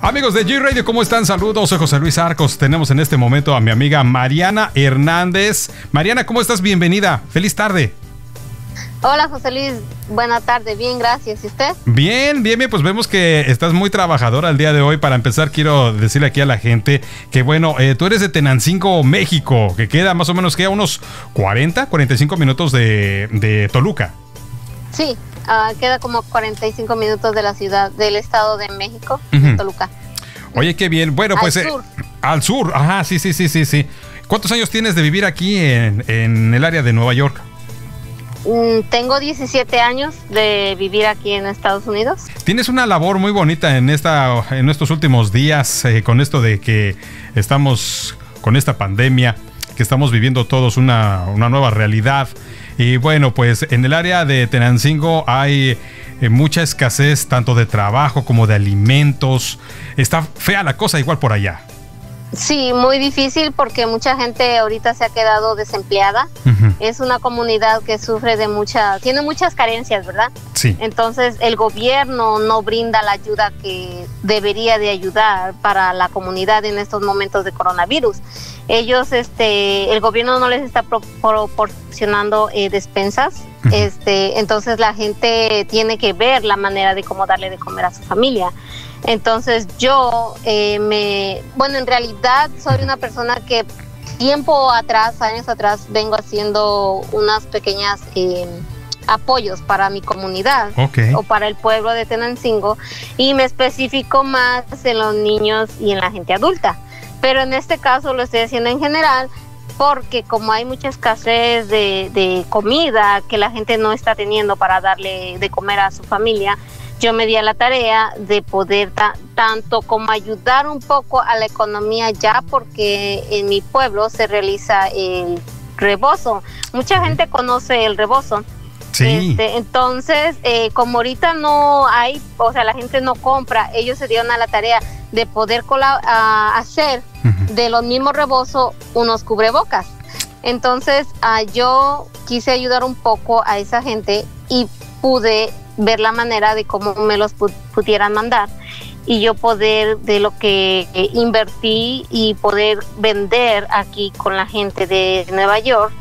Amigos de G-Radio, ¿cómo están? Saludos, soy José Luis Arcos. Tenemos en este momento a mi amiga Mariana Hernández. Mariana, ¿cómo estás? Bienvenida. Feliz tarde. Hola, José Luis. Buena tarde. Bien, gracias. ¿Y usted? Bien. Pues vemos que estás muy trabajadora el día de hoy. Para empezar, quiero decirle aquí a la gente que, bueno, tú eres de Tenancingo, México, que queda más o menos que a unos 45 minutos de Toluca. Sí. Queda como 45 minutos de la ciudad, del Estado de México, Toluca. Oye, qué bien. Bueno, pues al sur. Ajá, sí. ¿Cuántos años tienes de vivir aquí en el área de Nueva York? Tengo 17 años de vivir aquí en Estados Unidos. Tienes una labor muy bonita en estos últimos días, con esto de que estamos con esta pandemia, que estamos viviendo todos una nueva realidad. Y bueno, pues en el área de Tenancingo hay mucha escasez tanto de trabajo como de alimentos. Está fea la cosa igual por allá. Sí, muy difícil porque mucha gente ahorita se ha quedado desempleada. Es una comunidad que sufre tiene muchas carencias, ¿verdad? Sí. Entonces el gobierno no brinda la ayuda que debería de ayudar para la comunidad en estos momentos de coronavirus. Ellos, el gobierno no les está proporcionando despensas. Entonces la gente tiene que ver la manera de cómo darle de comer a su familia. Entonces yo en realidad soy una persona que años atrás, vengo haciendo unas pequeñas apoyos para mi comunidad, o para el pueblo de Tenancingo, y me especifico más en los niños y en la gente adulta. Pero en este caso lo estoy haciendo en general, porque como hay mucha escasez de comida que la gente no está teniendo para darle de comer a su familia, yo me di a la tarea de poder tanto como ayudar un poco a la economía ya, porque en mi pueblo se realiza el rebozo. Mucha gente conoce el rebozo. Sí. Entonces, como ahorita no hay, o sea, la gente no compra, ellos se dieron a la tarea de poder hacer de los mismos rebozos unos cubrebocas. Entonces, yo quise ayudar un poco a esa gente y pude ver la manera de cómo me los pudieran mandar, y yo poder, de lo que invertí y poder vender aquí con la gente de Nueva York,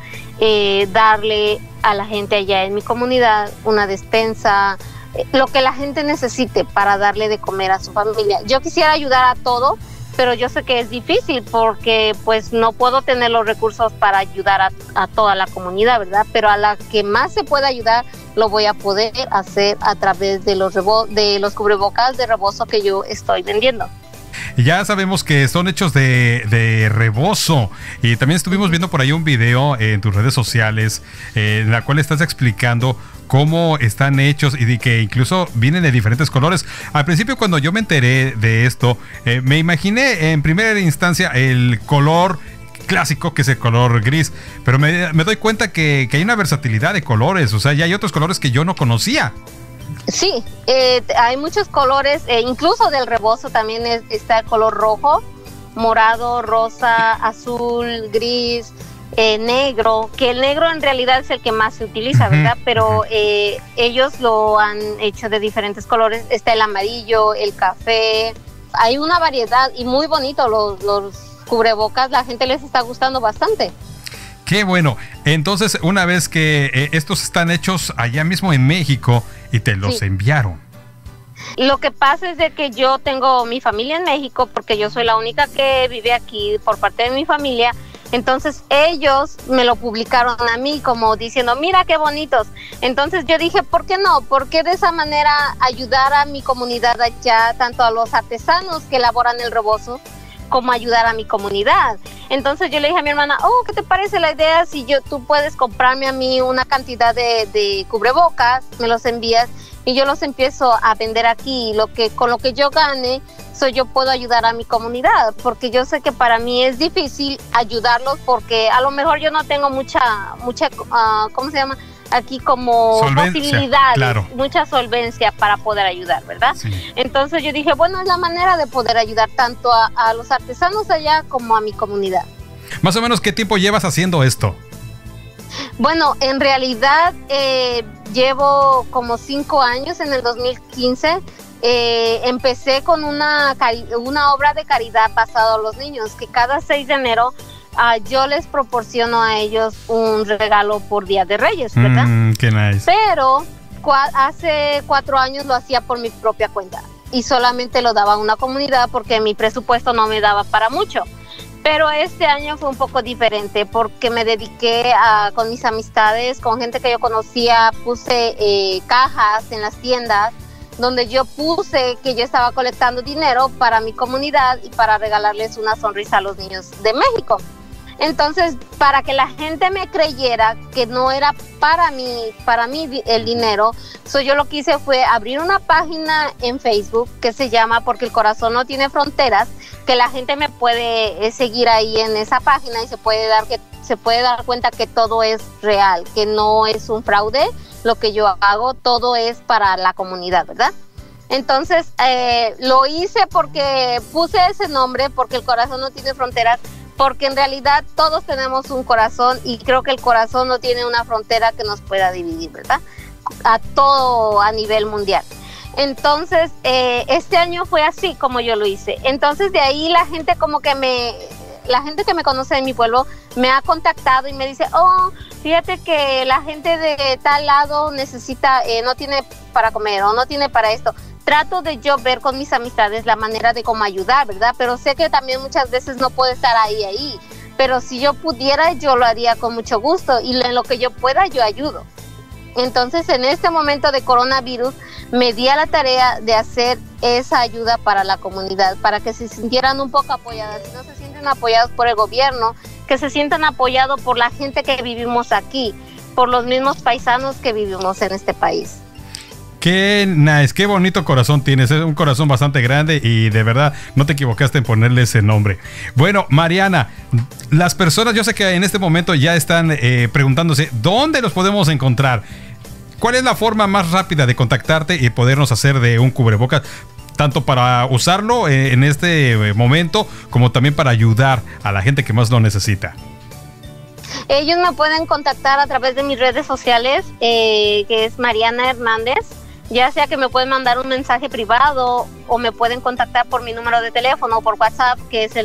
darle a la gente allá en mi comunidad una despensa, lo que la gente necesite para darle de comer a su familia. Yo quisiera ayudar a todo, pero yo sé que es difícil porque pues no puedo tener los recursos para ayudar a toda la comunidad, ¿verdad? Pero a la que más se pueda ayudar lo voy a poder hacer a través de los cubrebocas de rebozo que yo estoy vendiendo. Ya sabemos que son hechos de rebozo, y también estuvimos viendo por ahí un video en tus redes sociales en la cual estás explicando cómo están hechos y de que incluso vienen de diferentes colores. Al principio, cuando yo me enteré de esto, me imaginé en primera instancia el color clásico, que es el color gris, pero me doy cuenta que hay una versatilidad de colores, o sea, ya hay otros colores que yo no conocía. Sí, hay muchos colores, incluso del rebozo también está el color rojo, morado, rosa, azul, gris, negro, que el negro en realidad es el que más se utiliza, ¿verdad? Pero ellos lo han hecho de diferentes colores. Está el amarillo, el café, hay una variedad y muy bonito los cubrebocas, la gente les está gustando bastante. Qué bueno. Entonces, una vez que estos están hechos allá mismo en México y te los enviaron. Lo que pasa es de que yo tengo mi familia en México, porque yo soy la única que vive aquí por parte de mi familia. Entonces ellos me lo publicaron a mí como diciendo, mira qué bonitos. Entonces yo dije, ¿por qué no? ¿Por qué de esa manera ayudar a mi comunidad allá, tanto a los artesanos que elaboran el rebozo, como ayudar a mi comunidad? Entonces yo le dije a mi hermana, ¿qué te parece la idea si tú puedes comprarme a mí una cantidad de cubrebocas, me los envías y yo los empiezo a vender aquí, con lo que yo gane, yo puedo ayudar a mi comunidad, porque yo sé que para mí es difícil ayudarlos, porque a lo mejor yo no tengo mucha ¿cómo se llama? Aquí como posibilidades, claro, mucha solvencia para poder ayudar, ¿verdad? Sí. Entonces yo dije, bueno, es la manera de poder ayudar tanto a los artesanos allá como a mi comunidad. Más o menos, ¿qué tiempo llevas haciendo esto? Bueno, en realidad llevo como 5 años. En el 2015 empecé con una obra de caridad basada a los niños, que cada 6 de enero yo les proporciono a ellos un regalo por Día de Reyes, ¿verdad? Qué nice. Pero hace 4 años lo hacía por mi propia cuenta y solamente lo daba a una comunidad porque mi presupuesto no me daba para mucho. Pero este año fue un poco diferente porque me dediqué con mis amistades, con gente que yo conocía, puse cajas en las tiendas donde yo puse que yo estaba colectando dinero para mi comunidad y para regalarles una sonrisa a los niños de México. Entonces, para que la gente me creyera que no era para mí el dinero, yo lo que hice fue abrir una página en Facebook que se llama Porque el Corazón No Tiene Fronteras, que la gente me puede seguir ahí en esa página y se puede dar cuenta que todo es real, que no es un fraude. Lo que yo hago, todo es para la comunidad, ¿verdad? Entonces, lo hice porque puse ese nombre, Porque el Corazón No Tiene Fronteras, porque en realidad todos tenemos un corazón y creo que el corazón no tiene una frontera que nos pueda dividir, ¿verdad? A nivel mundial. Entonces, este año fue así como yo lo hice. Entonces, de ahí la gente que me conoce de mi pueblo me ha contactado y me dice, fíjate que la gente de tal lado necesita, no tiene para comer o no tiene para esto. Trato de yo ver con mis amistades la manera de cómo ayudar, ¿verdad? Pero sé que también muchas veces no puedo estar ahí. Pero si yo pudiera, yo lo haría con mucho gusto y en lo que yo pueda, yo ayudo. Entonces, en este momento de coronavirus, me di a la tarea de hacer esa ayuda para la comunidad, para que se sintieran un poco apoyadas. Si no se sienten apoyados por el gobierno, que se sientan apoyados por la gente que vivimos aquí, por los mismos paisanos que vivimos en este país. Qué nice, qué bonito corazón tienes, es un corazón bastante grande y de verdad no te equivocaste en ponerle ese nombre. Bueno, Mariana, las personas yo sé que en este momento ya están preguntándose ¿dónde los podemos encontrar? ¿Cuál es la forma más rápida de contactarte y podernos hacer de un cubrebocas? Tanto para usarlo en este momento como también para ayudar a la gente que más lo necesita. Ellos me pueden contactar a través de mis redes sociales, que es Mariana Hernández. Ya sea que me pueden mandar un mensaje privado o me pueden contactar por mi número de teléfono o por WhatsApp, que es el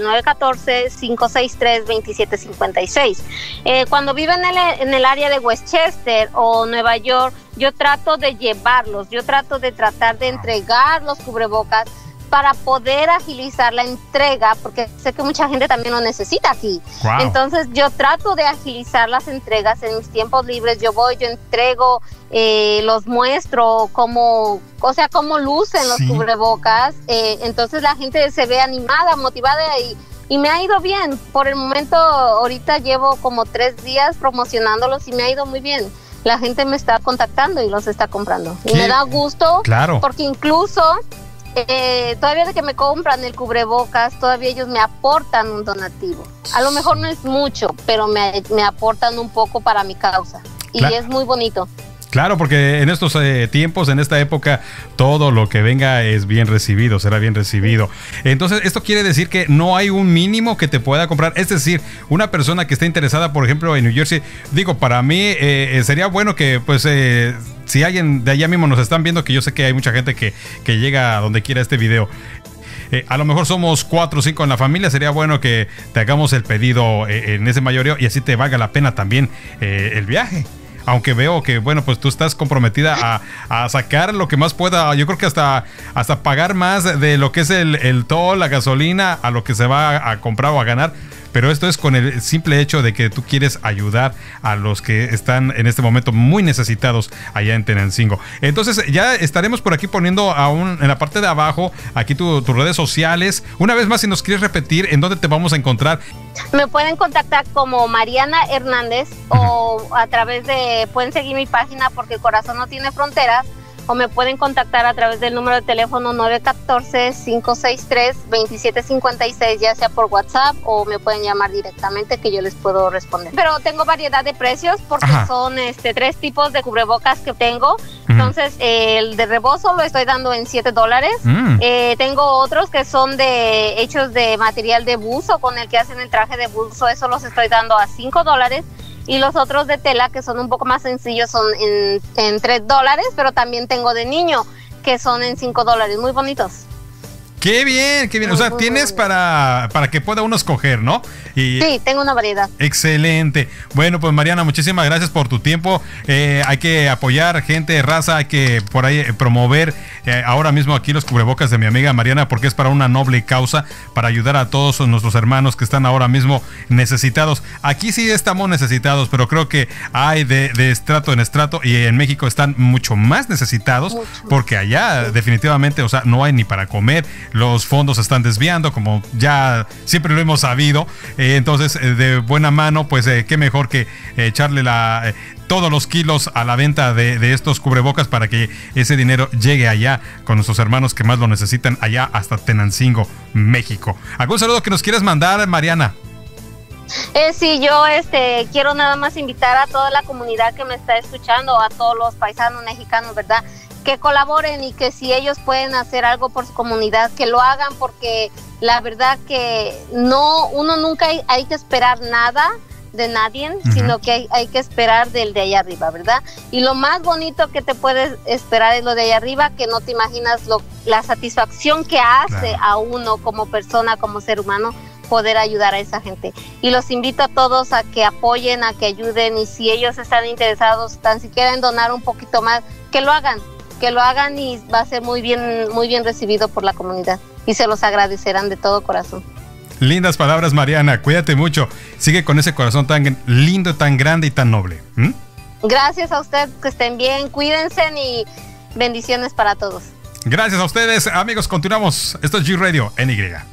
914-563-2756. Cuando viven en el área de Westchester o Nueva York, yo trato de llevarlos, tratar de entregar los cubrebocas para poder agilizar la entrega, porque sé que mucha gente también lo necesita aquí. Wow. Entonces yo trato de agilizar las entregas en mis tiempos libres. Yo entrego, los muestro cómo lucen los cubrebocas. Entonces la gente se ve animada, motivada y me ha ido bien. Por el momento, ahorita llevo como 3 días promocionándolos y me ha ido muy bien. La gente me está contactando y los está comprando. ¿Qué? Y me da gusto, claro, porque incluso todavía de que me compran el cubrebocas, todavía ellos me aportan un donativo. A lo mejor no es mucho, pero me aportan un poco para mi causa. Y claro, es muy bonito. Claro, porque en estos tiempos, en esta época, todo lo que venga es bien recibido, será bien recibido. Entonces, esto quiere decir que no hay un mínimo que te pueda comprar. Es decir, una persona que esté interesada, por ejemplo, en New Jersey, digo, para mí sería bueno que, pues, si alguien de allá mismo nos están viendo, que yo sé que hay mucha gente que llega a donde quiera este video. A lo mejor somos 4 o 5 en la familia. Sería bueno que te hagamos el pedido en ese mayoreo y así te valga la pena también el viaje. Aunque veo que, bueno, pues tú estás comprometida a sacar lo que más pueda. Yo creo que hasta pagar más de lo que es el toll, la gasolina, a lo que se va a comprar o a ganar. Pero esto es con el simple hecho de que tú quieres ayudar a los que están en este momento muy necesitados allá en Tenancingo. Entonces ya estaremos por aquí poniendo en la parte de abajo aquí tus redes sociales. Una vez más, si nos quieres repetir, ¿en dónde te vamos a encontrar? Me pueden contactar como Mariana Hernández o a través pueden seguir mi página Porque el Corazón No Tiene Fronteras, o me pueden contactar a través del número de teléfono 914-563-2756, ya sea por WhatsApp o me pueden llamar directamente, que yo les puedo responder. Pero tengo variedad de precios porque son 3 tipos de cubrebocas que tengo. Entonces, el de rebozo lo estoy dando en $7. Tengo otros que son hechos de material de buzo, con el que hacen el traje de buzo, eso los estoy dando a $5. Y los otros de tela, que son un poco más sencillos, son en $3, pero también tengo de niño. que son en $5, muy bonitos. Qué bien, qué bien. O sea, tienes para que pueda uno escoger, ¿no? Sí, tengo una variedad. Excelente. Bueno, pues Mariana, muchísimas gracias por tu tiempo. Hay que apoyar gente, raza, hay que por ahí promover ahora mismo aquí los cubrebocas de mi amiga Mariana, porque es para una noble causa, para ayudar a todos nuestros hermanos que están ahora mismo necesitados. Aquí sí estamos necesitados, pero creo que hay de estrato en estrato, y en México están mucho más necesitados, porque allá definitivamente, o sea, no hay ni para comer. Los fondos se están desviando, como ya siempre lo hemos sabido. Entonces, de buena mano, pues qué mejor que echarle todos los kilos a la venta de estos cubrebocas para que ese dinero llegue allá con nuestros hermanos que más lo necesitan, allá hasta Tenancingo, México. ¿Algún saludo que nos quieras mandar, Mariana? Sí, yo quiero nada más invitar a toda la comunidad que me está escuchando, a todos los paisanos mexicanos, ¿verdad?, que colaboren, y que si ellos pueden hacer algo por su comunidad, que lo hagan, porque la verdad que uno nunca hay que esperar nada de nadie, sino que hay que esperar del de allá arriba, ¿verdad? Y lo más bonito que te puedes esperar es lo de allá arriba, que no te imaginas la satisfacción que hace a uno como persona, como ser humano, poder ayudar a esa gente. Y los invito a todos a que apoyen, a que ayuden, y si ellos están interesados tan siquiera en donar un poquito más, que lo hagan, y va a ser muy bien recibido por la comunidad, y se los agradecerán de todo corazón. Lindas palabras, Mariana. Cuídate mucho. Sigue con ese corazón tan lindo, tan grande y tan noble. Gracias a usted, que estén bien, cuídense, y bendiciones para todos. Gracias a ustedes, amigos. Continuamos. Esto es G Radio NY.